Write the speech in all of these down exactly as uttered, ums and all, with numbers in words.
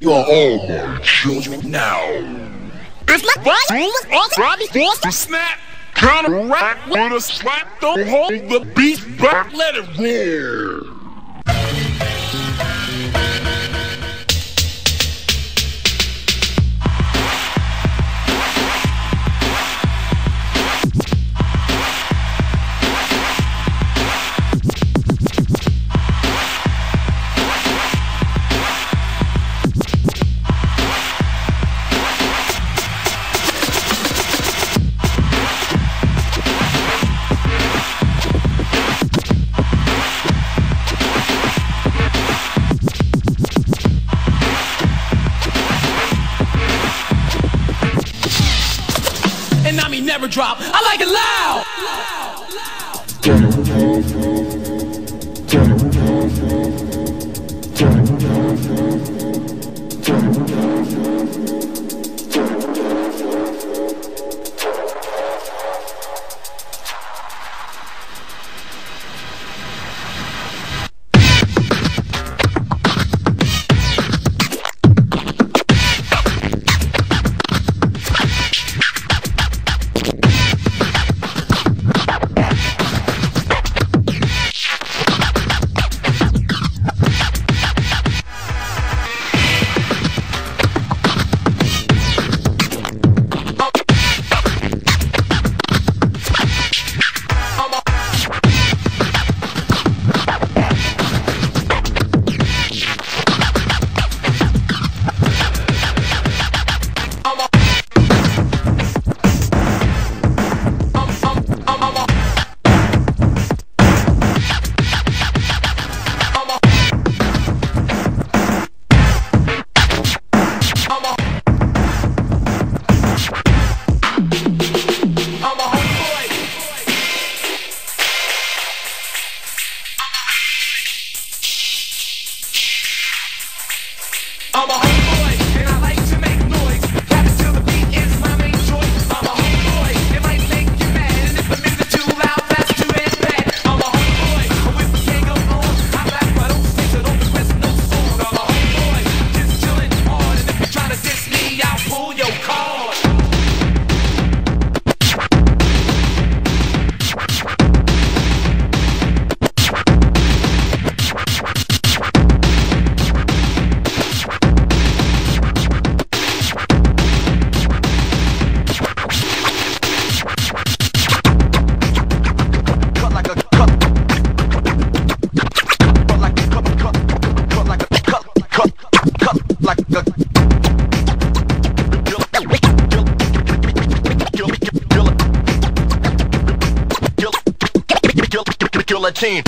You are all my children now. It's my brother was all Robbie forced to snap. Trying to rap with a slap, don't hold the beat back, let it roar. Never drop. I like it loud. I'm a homeboy, and I like to make noise. Rap till the beat is my main choice. I'm a homeboy, it might make you mad. And if the music too loud, that's too damn bad. I'm a homeboy, with the king of on. I rap, I don't sing, so don't request no song. I'm a homeboy, just chillin' hard. And if you try to diss me, I'll pull your card. Team.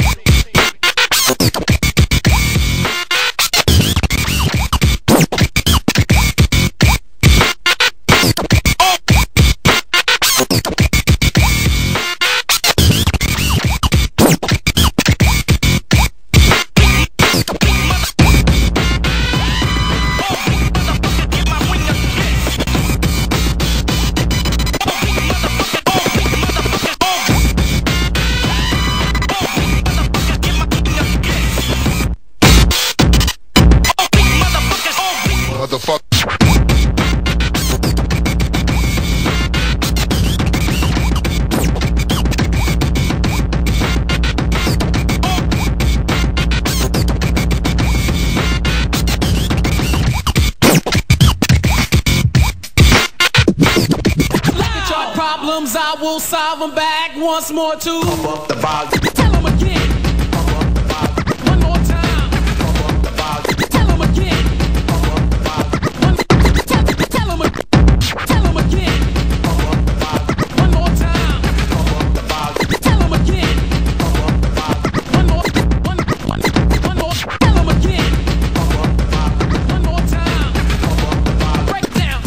Problems, I will solve them back once more too. Pump up the volume. Tell them again. Pump up the volume. One more time. Pump up the volume. Tell them again. Pump up the volume. One, tell, tell them, tell them again. Pump up the volume. One more time. Pump up the volume. Tell them again. Pump up the volume. One more, one, one, one more. Tell them again. Pump up the volume. One more time. Pump up the volume. Break down.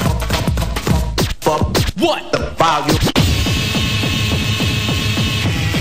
Pump What? the volume.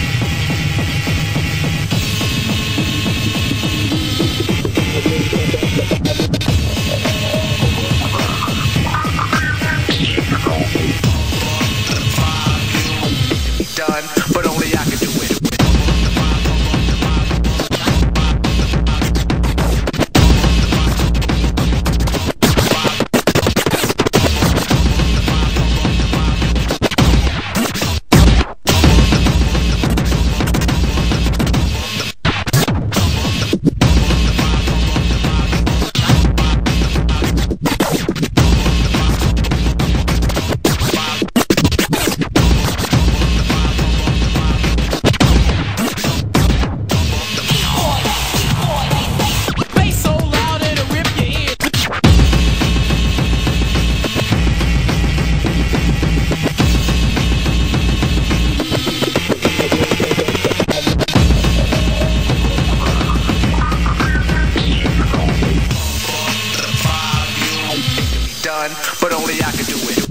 done, but only I can do it.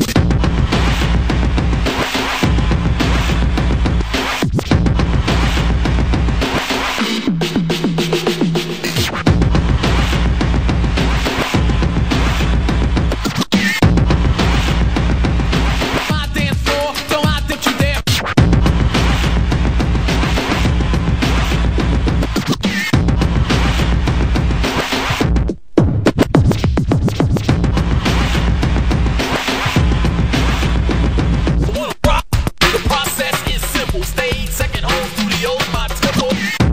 My dance floor, so I that you there. The process is simple. Stage, second home studio, my temple.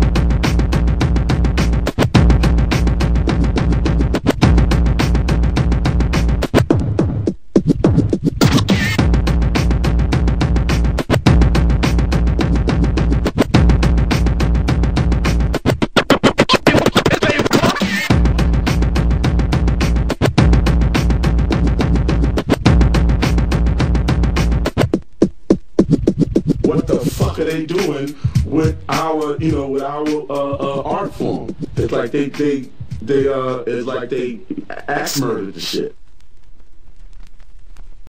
What the fuck are they doing with our, you know, with our uh, uh, art form? It's like they, they, they, uh, it's like they axe murdered the shit.